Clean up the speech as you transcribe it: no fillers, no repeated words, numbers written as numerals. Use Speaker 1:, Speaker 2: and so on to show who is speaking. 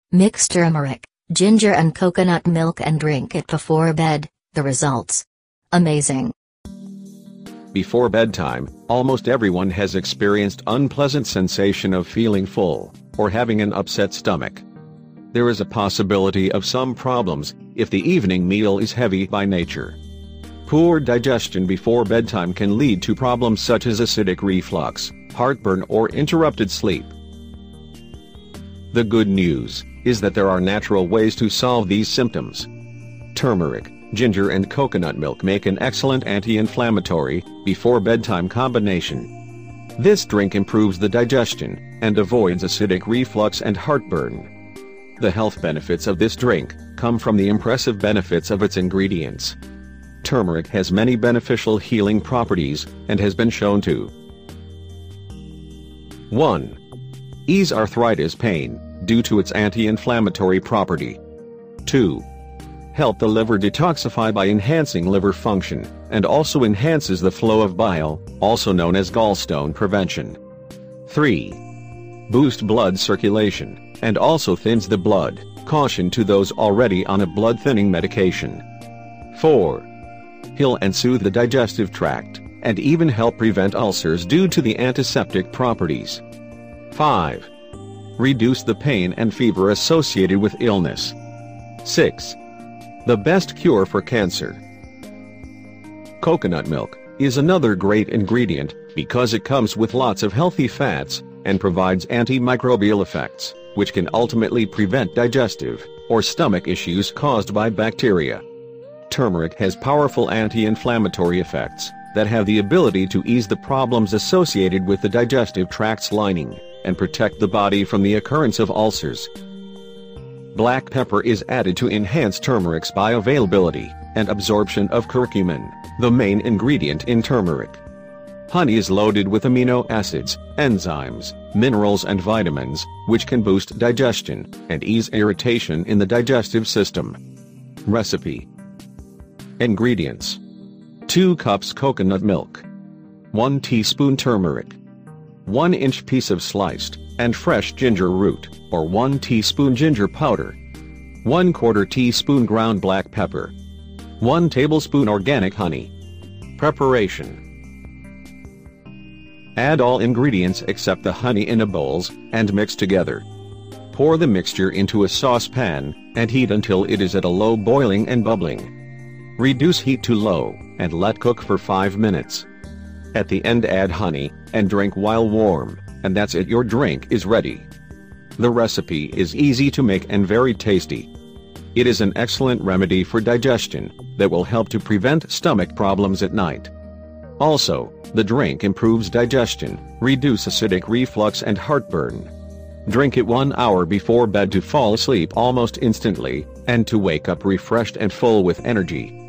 Speaker 1: Mix turmeric, ginger and coconut milk and drink it before bed. The results? Amazing.
Speaker 2: Before bedtime, almost everyone has experienced unpleasant sensation of feeling full, or having an upset stomach. There is a possibility of some problems, if the evening meal is heavy by nature. Poor digestion before bedtime can lead to problems such as acidic reflux, heartburn or interrupted sleep. The good news is that there are natural ways to solve these symptoms. Turmeric, ginger and coconut milk make an excellent anti-inflammatory, before bedtime combination. This drink improves the digestion, and avoids acidic reflux and heartburn. The health benefits of this drink come from the impressive benefits of its ingredients. Turmeric has many beneficial healing properties, and has been shown to 1. Ease arthritis pain, due to its anti-inflammatory property. 2. Help the liver detoxify by enhancing liver function, and also enhances the flow of bile, also known as gallstone prevention. 3. Boost blood circulation, and also thins the blood, caution to those already on a blood-thinning medication. 4. Heal and soothe the digestive tract, and even help prevent ulcers due to the antiseptic properties. 5. Reduce the pain and fever associated with illness. 6. The best cure for cancer. Coconut milk is another great ingredient, because it comes with lots of healthy fats, and provides antimicrobial effects, which can ultimately prevent digestive or stomach issues caused by bacteria. Turmeric has powerful anti-inflammatory effects that have the ability to ease the problems associated with the digestive tract's lining, and protect the body from the occurrence of ulcers. Black pepper is added to enhance turmeric's bioavailability and absorption of curcumin, the main ingredient in turmeric. Honey is loaded with amino acids, enzymes, minerals and vitamins, which can boost digestion and ease irritation in the digestive system. Recipe. Ingredients: 2 cups coconut milk, 1 teaspoon turmeric, 1-inch piece of sliced and fresh ginger root, or 1 teaspoon ginger powder, 1/4 teaspoon ground black pepper, 1 tablespoon organic honey. Preparation. Add all ingredients except the honey in a bowl, and mix together. Pour the mixture into a saucepan, and heat until it is at a low boiling and bubbling. Reduce heat to low, and let cook for 5 minutes. At the end add honey, and drink while warm, and that's it, your drink is ready. The recipe is easy to make and very tasty. It is an excellent remedy for digestion, that will help to prevent stomach problems at night. Also, the drink improves digestion, reduce acidic reflux and heartburn. Drink it 1 hour before bed to fall asleep almost instantly, and to wake up refreshed and full with energy.